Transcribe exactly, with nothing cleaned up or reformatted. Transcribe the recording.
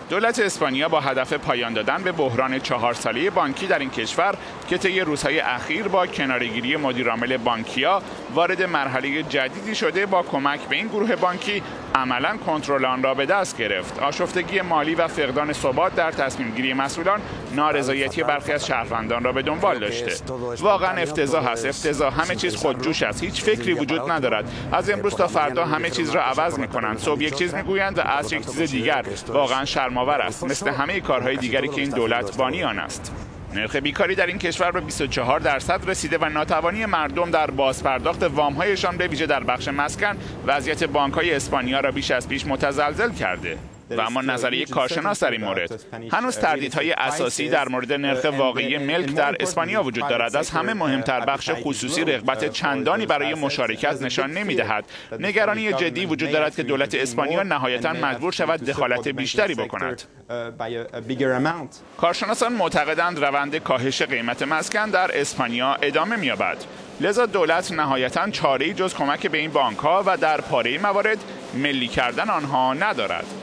دولت اسپانیا با هدف پایان دادن به بحران چهار ساله بانکی در این کشور که طی روزهای اخیر با کناره‌گیری مدیرعامل بانکیا وارد مرحله جدیدی شده، با کمک به این گروه بانکی عملاً کنترل آن را به دست گرفت. آشفتگی مالی و فقدان ثبات در تصمیم گیری مسئولان نارضایتی برخی از شهروندان را به دنبال داشته. واقعاً افتضاح است، افتضاح. همه چیز خودجوش است، هیچ فکری وجود ندارد. از امروز تا فردا همه چیز را عوض می‌کنند. صبح یک چیز می‌گویند و عصر یک چیز دیگر. واقعاً شرم‌آور است، مثل همه کارهای دیگری که این دولت بانی آن است. نرخ بیکاری در این کشور به بیست و چهار درصد رسیده و ناتوانی مردم در بازپرداخت وام‌هایشان به ویژه در بخش مسکن وضعیت بانک‌های اسپانیا را بیش از پیش متزلزل کرده. و اما نظریه کارشناس در این مورد: هنوز تردیدهای اساسی در مورد نرخ واقعی ملک در اسپانیا وجود دارد. از همه مهمتر، بخش خصوصی رغبت چندانی برای مشارکت نشان نمی‌دهد. نگرانی جدی وجود دارد که دولت اسپانیا نهایتاً مجبور شود دخالت بیشتری بکند. کارشناسان معتقدند روند کاهش قیمت مسکن در اسپانیا ادامه می‌یابد. لذا دولت نهایتاً چاره‌ای جز کمک به این بانک‌ها و در پاره موارد ملی کردن آنها ندارد.